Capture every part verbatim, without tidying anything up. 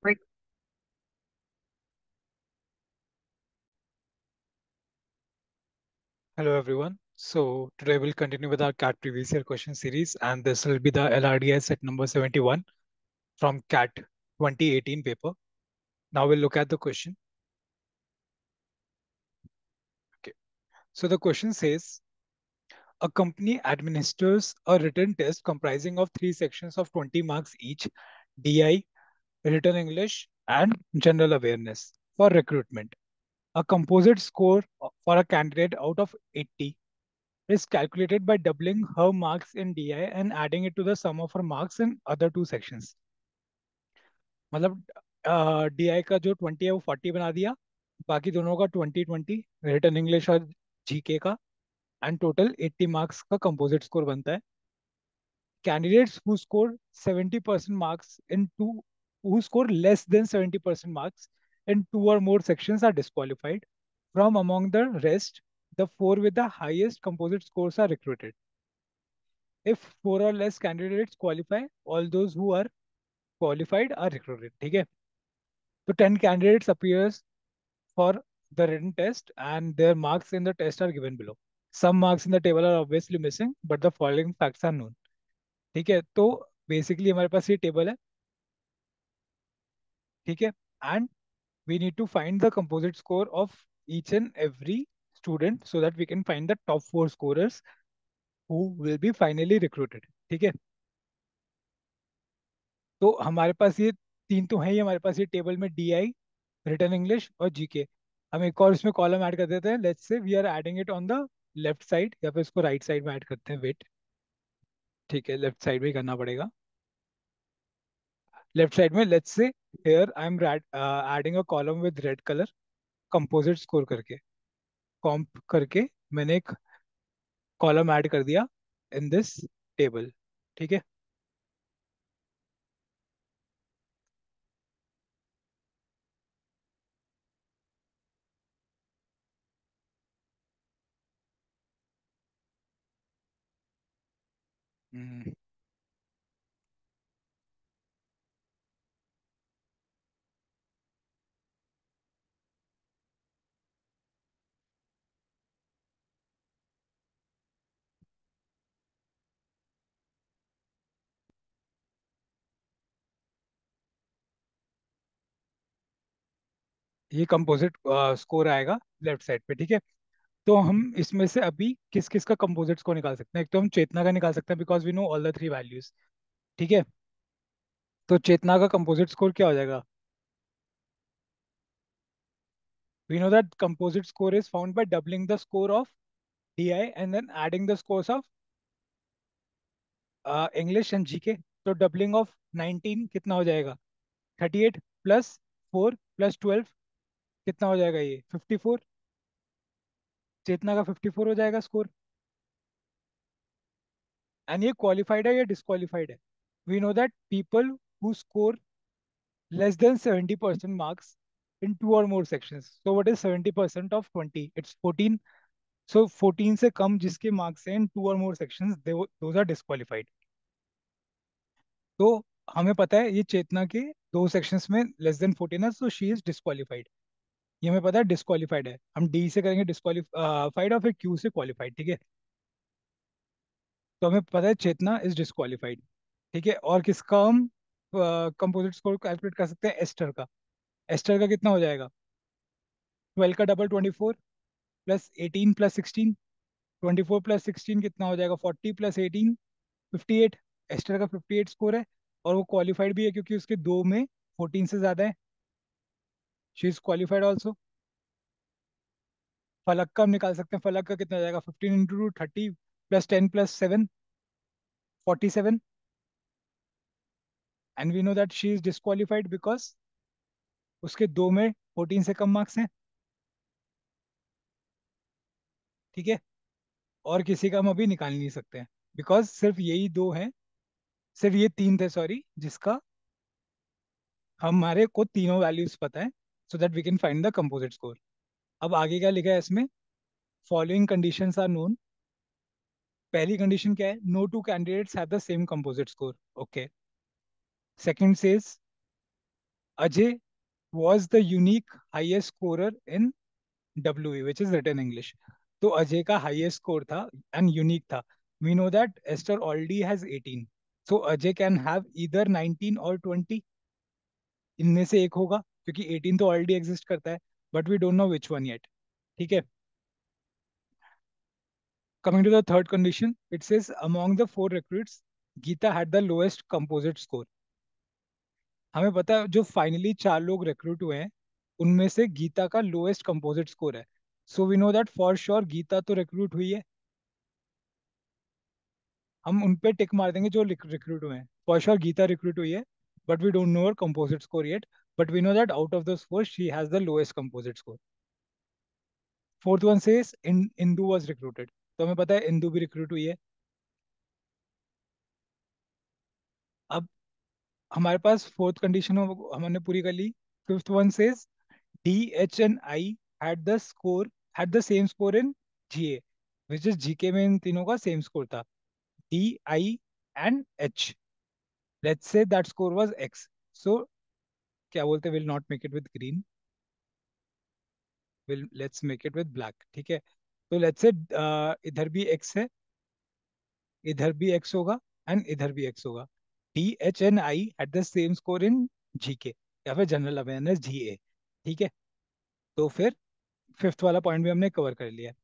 Like, Hello everyone. So today we'll continue with our C A T previous year question series, and this will be the L R D S set number seventy-one from C A T twenty eighteen paper. Now we'll look at the question. Okay. So the question says a company administers a written test comprising of three sections of twenty marks each, D I, written English, and general awareness for recruitment. A composite score for a candidate out of eighty is calculated by doubling her marks in D I and adding it to the sum of her marks in other two sections. मतलब D I का जो twenty है वो forty बना दिया, बाकी दोनों का ट्वेंटी ट्वेंटी, रिटन इंग्लिश और जीके का, एंड टोटल एट्टी मार्क्स का कंपोजिट स्कोर बनता है. Candidates who score seventy percent marks in two, who score less than seventy percent marks in two or more sections are disqualified. From among the rest, the four with the highest composite scores are recruited. If four or less candidates qualify, all those who are qualified are recruited. ठीक है. So ten candidates appears for the written test and their marks in the test are given below. Some marks in the table are obviously missing, but the following facts are known. ठीक है. तो basically हमारे पास ये table है. ठीक है. And we need to find the composite score of each and every student so that we can find the top four scorers who will be finally recruited. ठीक है. तो हमारे पास ये तीन तो है ही हमारे पास ये टेबल में, डी आई, रिटन इंग्लिश और जीके. हम एक और इसमें कॉलम ऐड कर देते हैं. Let's say we are adding it on the left side, या फिर इसको राइट साइड में ऐड करते हैं. वेट. ठीक है, लेफ्ट साइड में ही करना पड़ेगा. लेफ्ट साइड में let's say here I am adding a column with red colour, composite score करके, कॉम्प करके मैंने एक कॉलम ऐड कर दिया इन दिस टेबल. ठीक है. हम्म, ये कंपोजिट स्कोर आएगा लेफ्ट साइड पे. ठीक है. तो हम इसमें से अभी किस किस का कंपोजिट स्कोर निकाल सकते हैं. एक तो हम चेतना का निकाल सकते हैं because we know all the three values. ठीक है. तो चेतना का कंपोजिट स्कोर क्या हो जाएगा. We know that composite score is found by doubling the score of D I and then adding the scores of English and GK. तो doubling of nineteen कितना हो जाएगा. Thirty eight plus four plus twelve कितना हो जाएगा. ये fifty four. चेतना का fifty four हो जाएगा स्कोर. एंड ये क्वालिफाइड है या डिस्qualified है. We know that people who score less than seventy percent marks in two or more sections. So what is seventy percent of twenty? It's fourteen. So fourteen से कम जिसके marks हैं in two or more sections, they, those are disqualified. तो हमें पता है ये चेतना के दो sections में less than fourteen है, so she is disqualified. ये हमें पता है disqualified है. हम D से करेंगे disqualified और फिर Q से qualified. ठीक है. तो हमें पता है चेतना is disqualified. ठीक है. और किसका हम कंपोजिट स्कोर कैलकुलेट कर सकते हैं. एस्टर का. एस्टर का कितना हो जाएगा. ट्वेल्व का double twenty four plus eighteen plus sixteen. Twenty four plus sixteen कितना हो जाएगा. Forty plus eighteen fifty eight. Esther का फिफ्टी एट स्कोर है और वो क्वालिफाइड भी है क्योंकि उसके दो में फोर्टीन से ज्यादा है. She is qualified also. Falak का हम निकाल सकते हैं. फलक का कितना हो जाएगा. Fifteen into two thirty plus ten plus seven forty seven. And we know that she is disqualified because उसके दो में फोर्टीन से कम मार्क्स हैं. ठीक है. और किसी का हम अभी निकाल नहीं सकते हैं बिकॉज सिर्फ यही दो हैं. सिर्फ ये तीन थे सॉरी, जिसका हमारे को तीनों वैल्यूज पता है, so that we can find the composite score. अब आगे क्या लिखा है इसमें. Following conditions are known. पहली कंडीशन क्या है. No two candidates have the same composite score. Okay. Second says Ajay was the unique highest scorer in W E, which is written English. तो अजय का हाईएस्ट स्कोर था and unique था. We know that Esther already has eighteen. So Ajay can have either nineteen और twenty. इनमें से एक होगा क्योंकि एटीन तो ऑलरेडी एग्जिस्ट करता है. But we don't know which one yet. ठीक है. Coming to the third condition, it says among the four recruits Geeta had the lowest composite score. हमें पता है जो फाइनली चार लोग रिक्रूट हुए हैं उनमें से गीता का लोएस्ट कंपोजिट स्कोर है. So we know that for sure Geeta तो रिक्रूट हुई है. हम उन पे टिक मार देंगे जो रिक्रूट हुए हैं. फॉर श्योर गीता रिक्रूट हुई है. But we don't know her composite score yet. But we know that out of those four she has the lowest composite score. Fourth one says Indu was recruited. तो हमें पता है इंदू भी recruit हुई है. अब हमारे पास फोर्थ कंडीशन हमने पूरी कर ली. Fifth one says D H and I had the score had the same score in GA, which is GK में इन तीनों का सेम स्कोर था. D I and H. Let's say that score was X. So क्या बोलते, will not make it with green, will let's make it with black. ठीक है. तो लेट्स से इधर भी एक्स है, इधर भी एक्स होगा एंड इधर भी एक्स होगा. D H and I at the same score in GK या फिर जनरल अवेयरनेस जी ए. ठीक है. तो फिर फिफ्थ वाला पॉइंट भी हमने कवर कर लिया.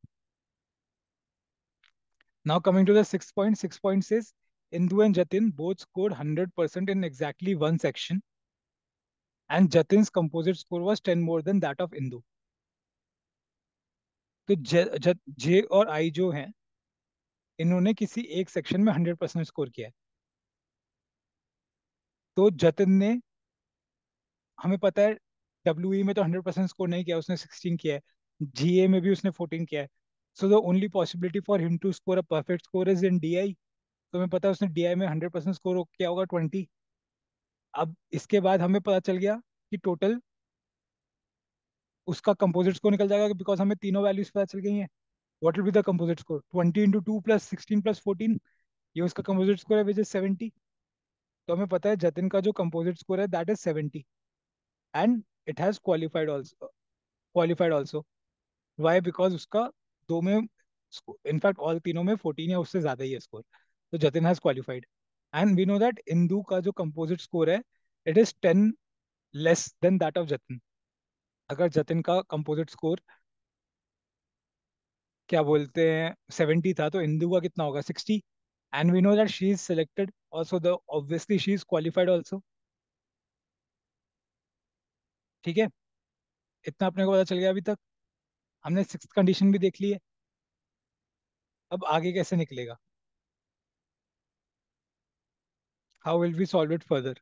Now coming to the six point. Six point says Indu and Jatin both scored hundred percent in exactly one section and Jatin's composite score was ten more than that of Indu. तो ज, ज, जे और आई जो हैं इन्होंने किसी एक सेक्शन में हंड्रेड परसेंट स्कोर किया है. तो जतिन ने, हमें पता है डब्ल्यू ई में तो हंड्रेड परसेंट स्कोर नहीं किया, उसने सिक्सटीन किया है. जीए में भी उसने फोर्टीन किया है. So the only possibility for him to score a perfect score is in DI. तो हमें पता है उसने डीआई में हंड्रेड परसेंट स्कोर किया होगा ट्वेंटी. अब इसके बाद हमें पता चल गया कि टोटल उसका कंपोजिट स्कोर निकल जाएगा बिकॉज हमें तीनों वैल्यूज पता चल गई हैं. What will be the composite score? Twenty into two plus sixteen plus fourteen. ये उसका कंपोजिट स्कोर है विच इज सेवेंटी. तो हमें पता है जतिन का जो कंपोजिट स्कोर है that is seventy. And it has qualified also. Qualified also. Why? Because उसका दो में, इनफैक्ट ऑल तीनों में फोर्टीन या उससे ज्यादा ही है स्कोर. तो Jatin has qualified. And we know that Indu का जो कंपोजिट स्कोर है it is ten less than that of Jatin. अगर जतिन का कंपोजिट स्कोर क्या बोलते हैं सेवेंटी था तो इंदू का कितना होगा? Sixty. And we know that she is selected also, the obviously she is qualified also. ठीक है. इतना अपने को पता चल गया अभी तक. हमने सिक्स कंडीशन भी देख ली है. अब आगे कैसे निकलेगा? How will we solve it further?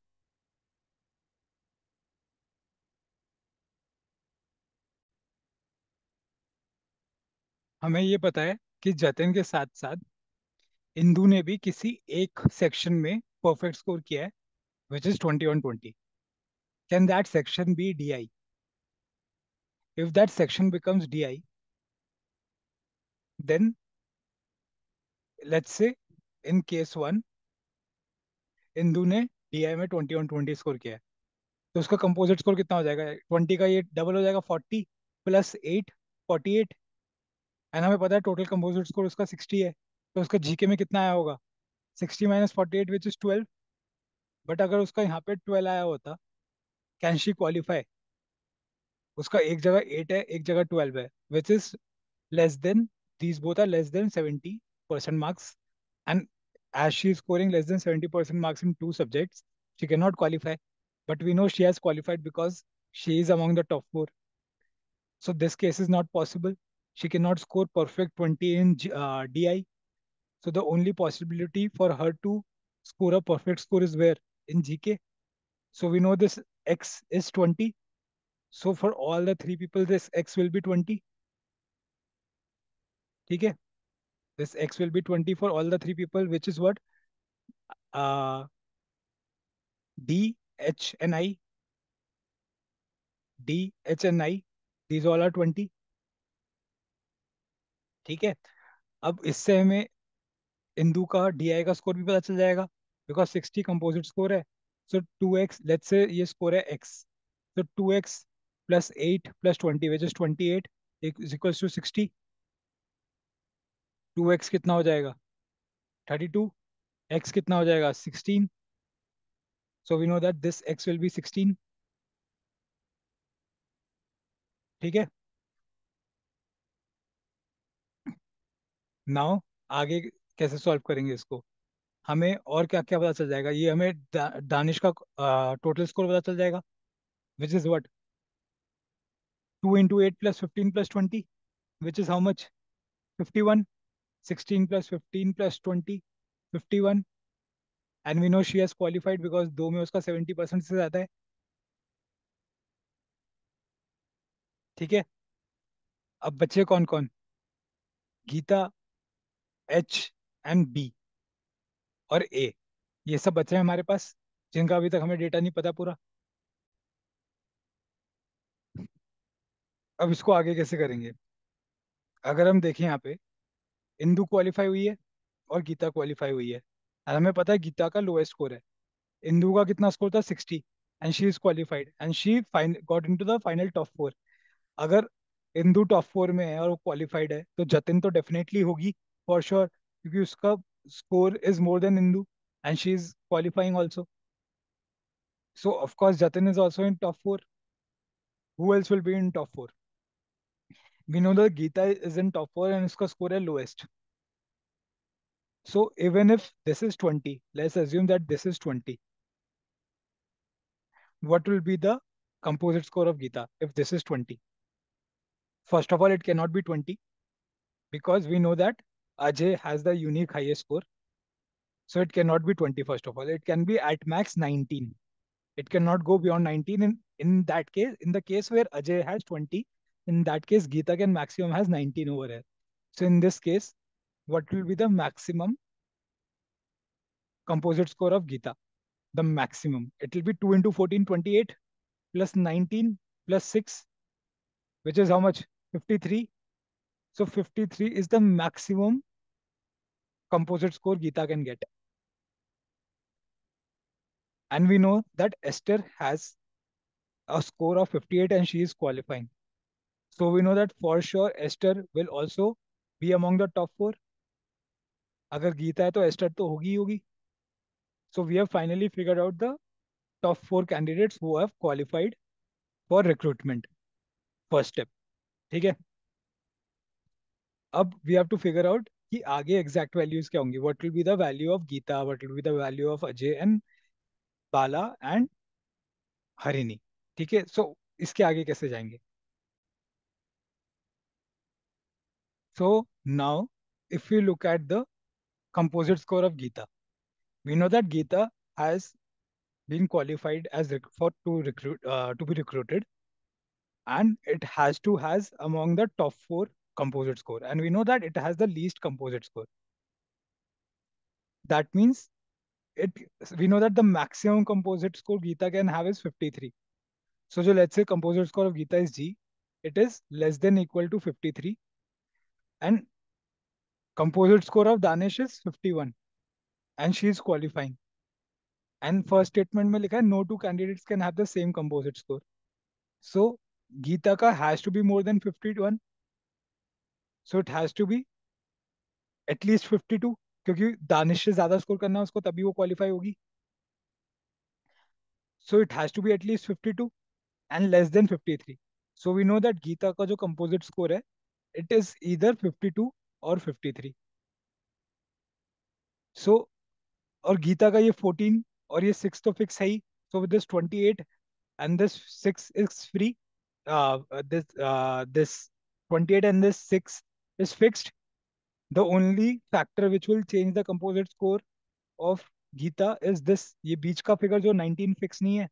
हमें ये पता है कि जतिन के साथ साथ इंदू ने भी किसी एक सेक्शन में परफेक्ट स्कोर किया है which is twenty on twenty. Can that section be D I? If that section becomes D I then let's say in case one Indu ने डी आई में ट्वेंटी ऑन ट्वेंटी स्कोर किया है. तो उसका composite score कितना हो जाएगा? Twenty का ये डबल हो जाएगा, forty plus eight, forty eight. And हमें पता है टोटल कंपोजिट स्कोर उसका सिक्सटी है. तो उसका जीके में कितना आया होगा? Sixty minus forty eight which is twelve. But अगर उसका यहाँ पे ट्वेल्व आया होता, कैन शी क्वालिफाई? उसका एक जगह एट है एक जगह ट्वेल्व है which is less than, these both are less than seventy percent marks. And as she is scoring less than seventy percent marks in two subjects, she cannot qualify. But we know she has qualified because she is among the top four. So this case is not possible. She cannot score perfect twenty in G- uh, D I. So the only possibility for her to score a perfect score is where? In G K. So we know this X is twenty. So for all the three people, this X will be twenty. Okay? This X will be twenty for all the three people, which is what? Uh, D, H, and I. D, H, and I. These all are twenty. ठीक है. अब इससे हमें इंदू का DI का score भी पता चल जाएगा बिकॉज सिक्सटी कंपोजिट स्कोर है. सो टू एक्स, लेट्स से ये स्कोर है एक्स. तो two X plus eight plus twenty which is twenty eight is equals to sixty. Two X कितना हो जाएगा? Thirty two. एक्स कितना हो जाएगा? Sixteen. So we know that this X will be sixteen. ठीक है। नाउ आगे कैसे सॉल्व करेंगे इसको? हमें और क्या क्या पता चल जाएगा? ये हमें दा, दानिश का टोटल स्कोर पता चल जाएगा which is what? Two into eight plus fifteen plus twenty which is how much? Fifty one. Sixteen plus fifteen plus twenty, fifty one. And we know she has qualified because दो में उसका seventy percent से ज्यादा है। ठीक है। अब बच्चे कौन कौन? गीता, एच एंड बी और ए। ये सब बच्चे हैं हमारे पास जिनका अभी तक हमें डेटा नहीं पता पूरा। अब इसको आगे कैसे करेंगे? अगर हम देखें यहाँ पे, इंदु क्वालिफाई हुई है और गीता क्वालिफाई हुई है, और हमें पता है गीता का लोएस्ट स्कोर है। इंदु का कितना स्कोर था? Sixty. And she is qualified and she fine got into the final top four. अगर इंदु टॉप फोर में है और वो क्वालिफाइड है तो जतिन तो डेफिनेटली होगी फॉर श्योर, क्योंकि उसका score is more than Indu and she is qualifying also. So of course Jatin is also in top four. Who else will be in top four? We know that Geeta is in top four and उसका score है lowest. So even if this is twenty, let's assume that this is twenty. What will be the composite score of Gita if this is twenty? First of all, it cannot be twenty because we know that Ajay has the unique highest score. So it cannot be twenty first of all. It can be at max nineteen. It cannot go beyond nineteen. In, in that case, in the case where Ajay has twenty, in that case, Gita can maximum has nineteen over here. So in this case, what will be the maximum composite score of Gita? The maximum. It will be two into fourteen, twenty-eight plus nineteen plus six, which is how much? fifty-three. So fifty-three is the maximum composite score Geeta can get. And we know that Esther has a score of fifty-eight and she is qualifying. So we know that for sure Esther will also be among the top four. अगर गीता है तो ester तो होगी ही होगी. So we have finally figured out the top four candidates who have qualified for recruitment. First step. ठीक है. अब we have to figure out कि आगे एग्जैक्ट वैल्यूज क्या होंगी. What will be the value of Geeta, what will be the value of Ajay and Bala and Harini. ठीक है. So इसके आगे कैसे जाएंगे? So now if you look at the composite score of Geeta, we know that Geeta has been qualified as rec- for to recruit uh, to be recruited, and it has to has among the top four composite score, and we know that it has the least composite score. That means it we know that the maximum composite score Geeta can have is fifty-three. So जो let's say composite score of Geeta is G, it is less than equal to fifty-three, and composite score of Danish is fifty-one, and she is qualifying. And first statement में लिखा है no two candidates can have the same composite score. So Geeta का has to be more than fifty-one. So it has to be at least fifty-two, क्योंकि दानिश से ज्यादा score करना है उसको तभी वो क्वालिफाई होगी. So it has to be at least fifty-two and less than fifty-three. So we know that Geeta का जो composite score है, it is either fifty-two or fifty-three. So और गीता का ये फोर्टीन और ये सिक्स तो फिक्स है ही. So with this twenty eight and this six is free. This this twenty eight and this six is fixed. The only factor which will change the composite score of Geeta is this, ये बीच का figure जो nineteen fix नहीं है.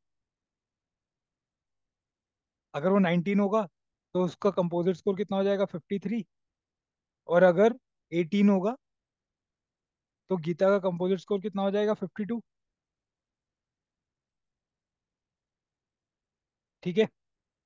अगर वो nineteen होगा तो उसका कंपोजिट स्कोर कितना हो जाएगा? Fifty three. और अगर एटीन होगा तो गीता का कंपोजिट स्कोर कितना हो जाएगा? Fifty two. ठीक है.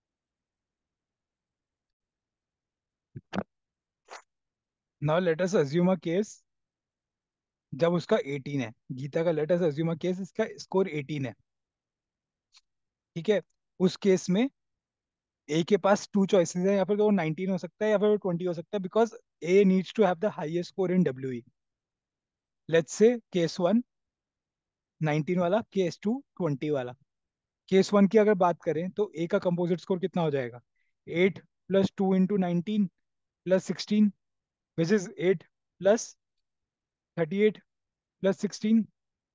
Now let us assume a case जब उसका एटीन है. गीता का let us assume a case इसका स्कोर एटीन है. ठीक है. उस केस में ए के पास टू चॉइसेस है, या फिर वो नाइनटीन हो सकता है या फिर वो ट्वेंटी हो सकता है, because A needs to have the highest score in W E. Let's say case one nineteen वाला, केस टू ट्वेंटी वाला। केस वन की अगर बात करें तो ए का कंपोजिट स्कोर कितना हो जाएगा? Eight plus two into nineteen plus sixteen, which is eight plus thirty eight plus sixteen.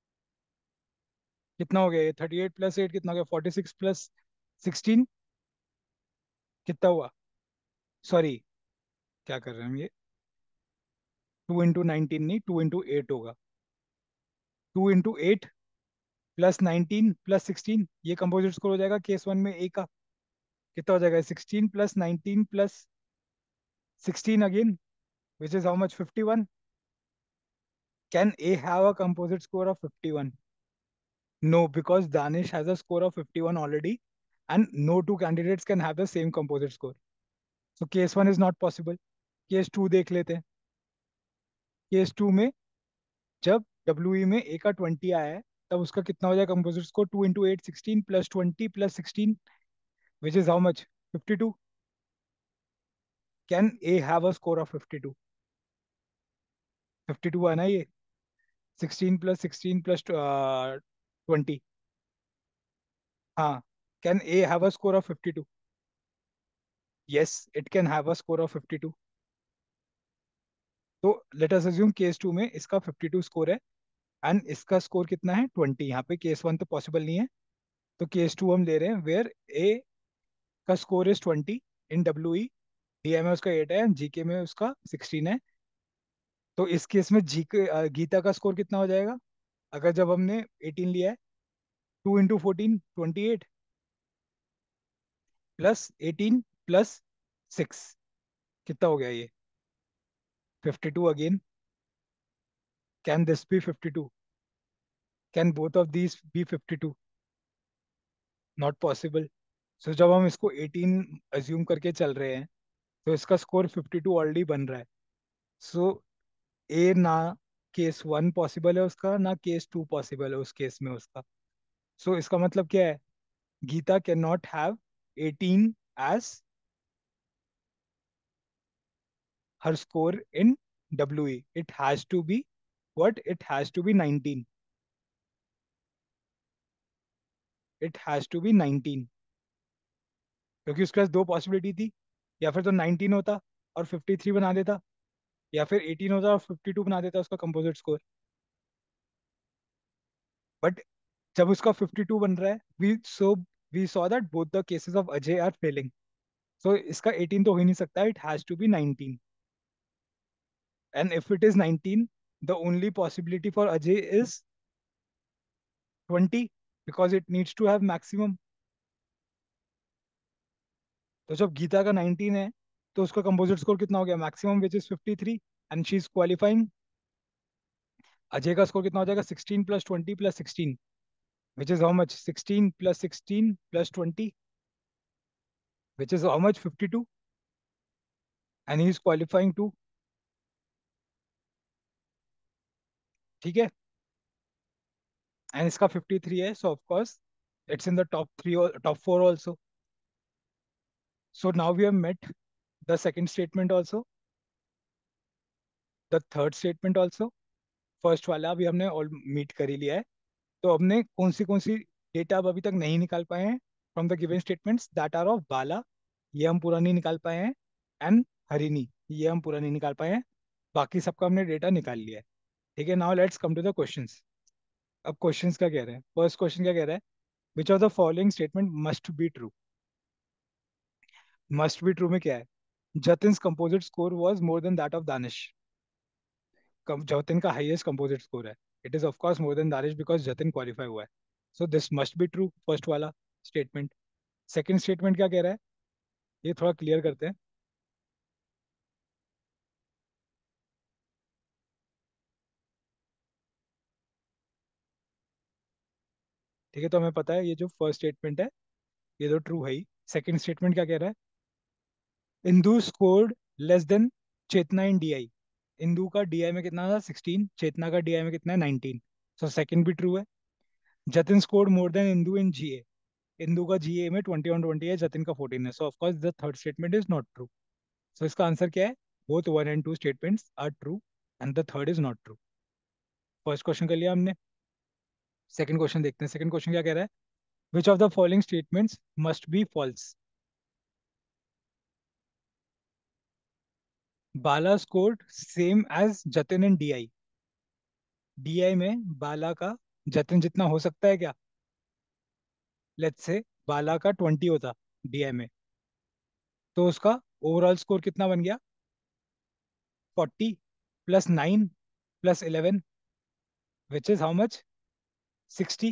कितना हो गया ये? थर्टी एट प्लस एट कितना हो गया? फोर्टी सिक्स प्लस सिक्सटीन कितना हुआ? सॉरी, क्या कर रहे हैं हम ये? टू इंटू नाइनटीन नहीं, टू इंटू एट होगा। Two into eight plus nineteen plus sixteen, ये कंपोजिट स्कोर हो जाएगा केस वन में ए का। कितना हो जाएगा? Sixteen plus nineteen plus sixteen again, which is how much? Fifty one. Can A have a composite score of fifty one? No, because Danish has a score of fifty one already, and no two candidates can have the same composite score. So case one is not possible. Case two देख लेते हैं। Case two में जब W E में ए का twenty आया है, तब उसका कितना हो जाएगा composite score? Two into eight sixteen plus twenty plus sixteen, which is how much? Fifty two. Can A have a score of fifty two? Fifty two आना ये। Sixteen plus sixteen plus twenty. हाँ, can A have a score of fifty two? Yes, it can have a score of fifty two. तो let us assume case two में इसका fifty two score है, and इसका score कितना है? Twenty. यहाँ पे केस वन तो पॉसिबल नहीं है, तो केस टू हम ले रहे हैं वेयर ए का score is twenty in W E, D A में उसका एट है, जी के में उसका सिक्सटीन है। तो इस केस में जी के अ, गीता का स्कोर कितना हो जाएगा? अगर जब हमने एटीन लिया है, two into fourteen twenty eight plus eighteen plus six, कितना हो गया ये? Fifty two again. Can this be fifty two? Can both of these be fifty two? Not possible. So जब हम इसको एटीन अज्यूम करके चल रहे हैं, तो इसका स्कोर फिफ्टी टू ऑलरेडी बन रहा है। सो ए ना केस वन पॉसिबल है उसका, ना केस टू पॉसिबल है उस केस में उसका। सो so, इसका मतलब क्या है? Geeta can not have eighteen as her score in W E. It has to be what? It has to be nineteen. It has to be nineteen, क्योंकि उसके पास दो पॉसिबिलिटी थी। या फिर तो नाइनटीन होता और फिफ्टी थ्री बना देता, या फिर एटीन होता और फिफ्टी टू बना देता उसका कंपोजिट स्कोर। बट जब उसका फिफ्टी टू बन रहा है, we so we saw that both the cases of Ajay are failing. So इसका एटीन तो हो ही नहीं सकता, it has to be nineteen. And if it is nineteen, the only possibility for Ajay is twenty, because it needs to have maximum. तो जब गीता का nineteen है, तो उसका कंपोजिट स्कोर कितना हो गया? Maximum, which is fifty three, and she is qualifying. Ajay का स्कोर कितना हो जाएगा? Sixteen plus twenty plus sixteen, which is how much? Sixteen plus sixteen plus twenty, which is how much? Fifty two, and he is qualifying too. ठीक है, and इसका fifty three है, so of course it's in the top three और top four also. So now we have met the second statement also, the third statement also. First वाला अभी हमने all meet कर ही लिया है। तो हमने कौन सी कौन सी डेटा अब अभी तक नहीं निकाल पाए हैं from the given statements? That are of Bala, ये हम पूरा नहीं निकाल पाए हैं, एंड हरिणी, ये हम पूरा नहीं निकाल पाए हैं। बाकी सबका हमने डेटा निकाल लिया है। ठीक है, now let's come to the questions. अब क्वेश्चंस क्या कह रहे हैं? फर्स्ट क्वेश्चन क्या कह रहा है? Which of the following statement must be true? Must be true में क्या है? Jatin's composite score was more than that of Danish. Jatin का हाईएस्ट कंपोजिट स्कोर है। It is of course more than Danish because Jatin qualify हुआ है। So this must be true, first वाला statement. Second statement क्या कह रहा है, ये थोड़ा क्लियर करते हैं। ठीक है, तो हमें पता है ये जो फर्स्ट स्टेटमेंट है, ये तो ट्रू है ही। सेकंड स्टेटमेंट क्या कह रहा है? Indu scored less than Chetna in DI. Indu का डीआई में कितना था? सिक्सटीन। चेतना का डीआई में कितना है? नाइनटीन। सो सेकंड भी ट्रू है। Jatin scored more than Indu in GA. Indu का जीए में ट्वेंटी वन ट्वेंटी है, जतिन का फोर्टीन है, so of course the third statement is not true. So इसका आंसर क्या है? Both one and two statements are true and the third is not true. First question कर लिया हमने. सेकंड क्वेश्चन देखते हैं. सेकंड क्वेश्चन क्या कह रहा है? Which of the following statements must be false? Bala scored same as Jatin in DI. DI में बाला का जतिन जितना हो सकता है क्या? लेट्स से बाला का ट्वेंटी होता डीआई में, तो उसका ओवरऑल स्कोर कितना बन गया? Forty plus nine plus eleven, which is how much? Sixty.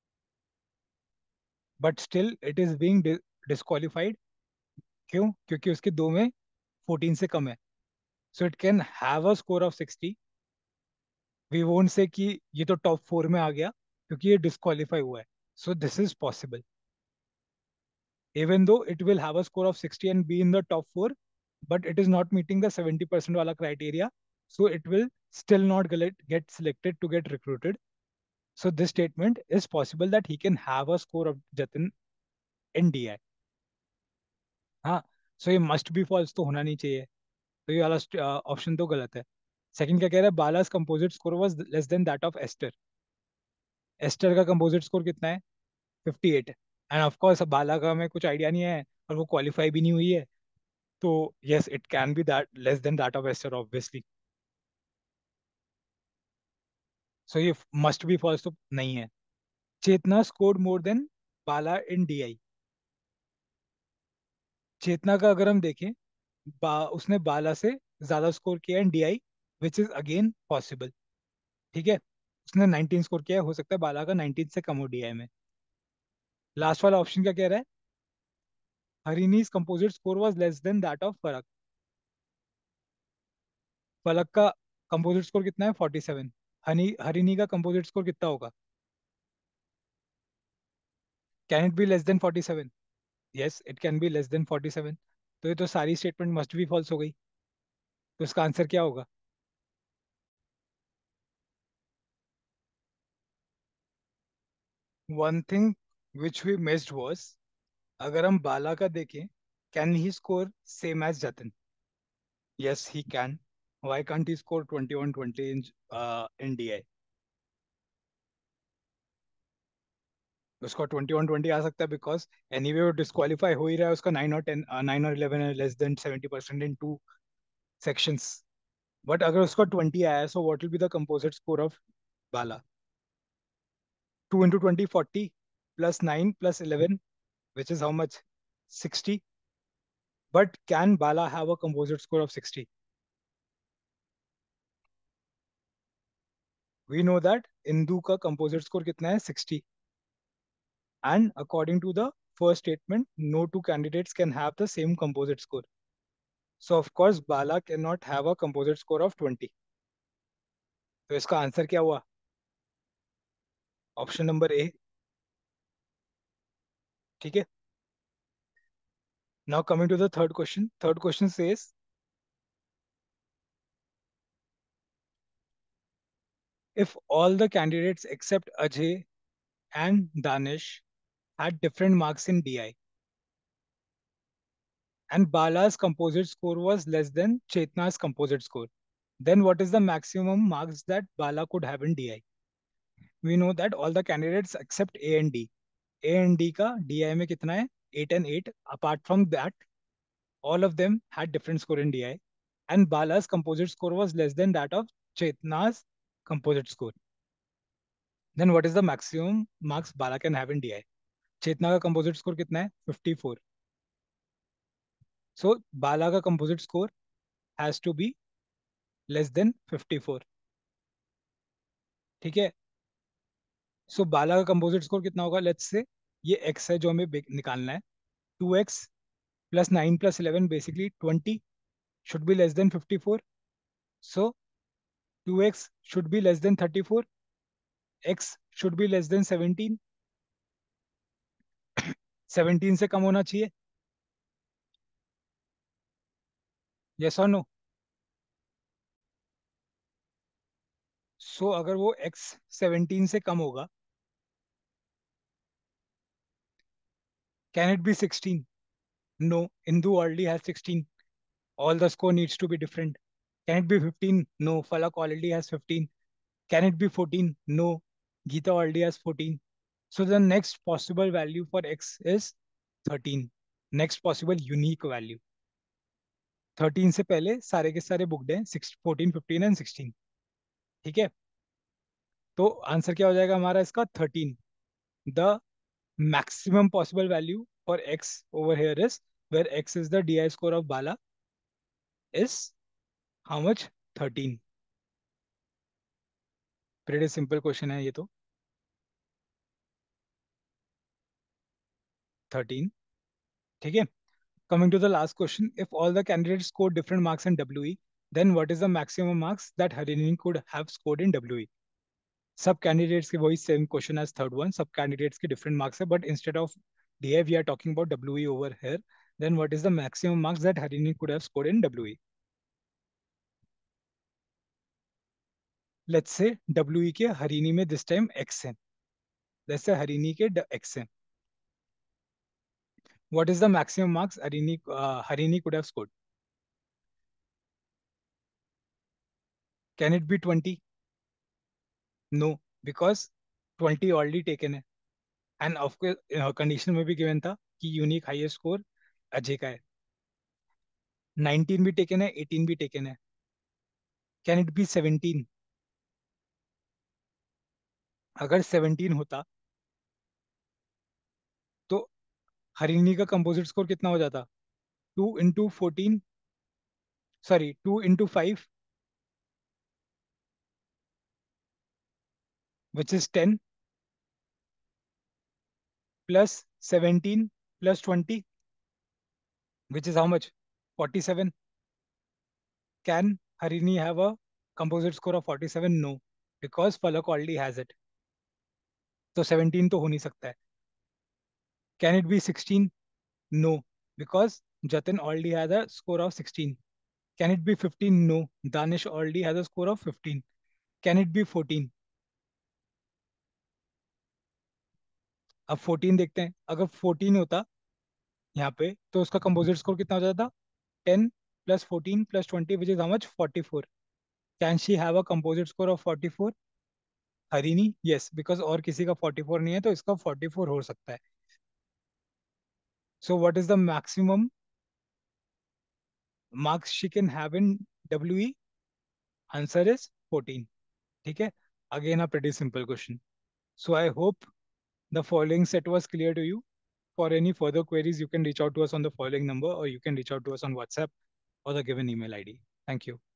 But still it is being disqualified. क्यों? क्योंकि उसके दो में फोर्टीन से कम है. So it can have a score of sixty. We won't say कि ये तो टॉप फोर में आ गया, क्योंकि ये डिस्qualify हुआ है. So this is possible. Even though it will have a score of sixty and be in the top four, but it is not meeting the seventy percent wala criteria, so it will still not get, get selected to get recruited. So this statement is possible that he can have a score of Jatin in D I. हाँ. So ये must be false तो होना नहीं चाहिए. तो ये वाला option तो गलत है. सेकंड क्या कह रहा है? Bala's composite score was less than that of Esther. Esther का कंपोजिट स्कोर कितना है? Fifty eight. And of course Bala का हमें कुछ आइडिया नहीं है, और वो क्वालिफाई भी नहीं हुई है. तो yes, it can be that less than that of Esther, obviously. So ये must be false तो नहीं है. चेतना scored more than Bala in D I. चेतना का अगर हम देखें, बा, उसने बाला से ज्यादा स्कोर किया है इन D I, which is again possible. ठीक है. उसने नाइनटीन स्कोर किया है, हो सकता है बाला का नाइनटीन से कम हो D I में. लास्ट वाला ऑप्शन क्या कह रहा है? Harini's composite score was less than that of Falak. Falak का कंपोजिट स्कोर कितना है? Forty seven. हनी हरिनी का कंपोजिट स्कोर कितना होगा? Can it be less than forty seven? Yes, it can be less than forty seven. तो ये तो सारी स्टेटमेंट मस्ट बी फॉल्स हो गई. तो इसका आंसर क्या होगा? One thing which we missed was, अगर हम बाला का देखें, can he score same as Jatin? Yes he can. Why can't he score twenty one twenty in in DI? उसका ट्वेंटी वन ट्वेंटी आ सकता है बिकॉज एनीवे वो डिस्qualify हो ही रहा है. उसका नाइन और टेन, नाइन और इलेवन है, less than seventy percent in two sections. But अगर उसका ट्वेंटी आया है, so what will be the composite score of Bala? Two into twenty, forty plus nine plus eleven, which is how much? sixty. But can Bala have a composite score of sixty? We know that Indu ka composite score kitna hai? sixty. And according to the first statement, no two candidates can have the same composite score. So of course Bala cannot have a composite score of twenty. तो इसका answer क्या हुआ? Option number A. ठीक है. Now coming to the third question. Third question says, if all the candidates except Ajay and Danish had different marks in D I, and Bala's composite score was less than Chetna's composite score, then what is the maximum marks that Bala could have in D I? We know that all the candidates except A and D. A and D का D I में कितना है? eight and eight. Apart from that, all of them had different score in D I, and Bala's composite score was less than that of Chetna's composite score. Then what is the maximum marks Bala can have in D I? चेतना का composite score कितना है? Fifty four. So Bala का composite score has to be less than fifty four. ठीक है. सो बाला का composite score कितना होगा? Let's say ये एक्स है जो हमें बे- निकालना है. Two X plus nine plus eleven, basically twenty, should be less than fifty four. So two X should be less than thirty four. X should be less than seventeen. Seventeen से कम होना चाहिए. यस और no? सो अगर वो x seventeen से कम होगा, Can it be sixteen? No. Indu already has sixteen. All the score needs to be different. Can it be fifteen? No. Falak already has fifteen. Can it be fourteen? No. Geeta already has fourteen. So the next possible value for x is thirteen. Next possible unique value. Thirteen से पहले सारे के सारे booked हैं, six fourteen fifteen and sixteen. ठीक है, तो answer क्या हो जाएगा हमारा इसका? Thirteen. The maximum possible value for x over here is, where x is the D I score of Bala, is how much? Thirteen. pretty simple question है ये तो। थर्टीन। ठीक है, coming to the last question, if all the candidates scored different marks in W E, then what is the maximum marks that Harini could have scored in W E? सब candidates के वही same question as third one, सब candidates के different marks है, but instead of D I we are talking about W E over here. Then what is the maximum marks that Harini could have scored in W E? Let's say W E के हरिनी में this time x है, जैसे हरिनी के X है। What is the maximum marks Harini Harini could have scored? Can it be twenty? No, because twenty already taken है, and of condition में भी given था कि यूनिक हाईएस्ट स्कोर अजय का है। नाइनटीन भी टेकन है, एटीन भी टेकन है। Can it be seventeen? अगर सेवनटीन होता तो हरिणी का कंपोजिट स्कोर कितना हो जाता? Two into fourteen, sorry two into five, which is ten, plus seventeen plus twenty, which is how much? Forty seven. Can Harini have a composite score of forty seven? No, because Falak already has it, तो seventeen तो हो नहीं सकता है। Can it be sixteen? No, because Jatin already has a score of sixteen. Can it be fifteen? No, Danish already has a score of fifteen. Can it be fourteen? अब fourteen देखते हैं, अगर फोर्टीन होता यहाँ पे तो उसका कंपोजिट स्कोर कितना हो जाता? Ten plus fourteen plus twenty, which is how much? Forty four. Can she have a composite score of forty four? Harini, yes, because और किसी का फोर्टी फोर नहीं है, तो इसका फोर्टी फोर हो सकता है। So what is the maximum marks she can have in W E? Answer is fourteen. ठीक है, again a pretty simple question. So I hope the following set was clear to you. For any further queries, you can reach out to us on the following number, or you can reach out to us on WhatsApp or the given email I D. Thank you.